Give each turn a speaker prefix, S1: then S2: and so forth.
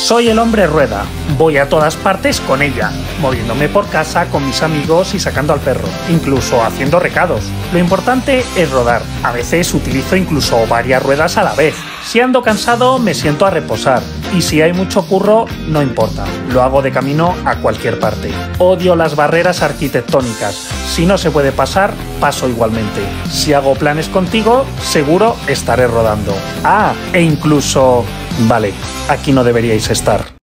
S1: Soy el hombre rueda, voy a todas partes con ella, moviéndome por casa con mis amigos y sacando al perro, incluso haciendo recados. Lo importante es rodar, a veces utilizo incluso varias ruedas a la vez. Si ando cansado me siento a reposar, y si hay mucho curro no importa, lo hago de camino a cualquier parte. Odio las barreras arquitectónicas, si no se puede pasar, paso igualmente. Si hago planes contigo, seguro estaré rodando. Ah, e incluso... Vale, aquí no deberíais estar.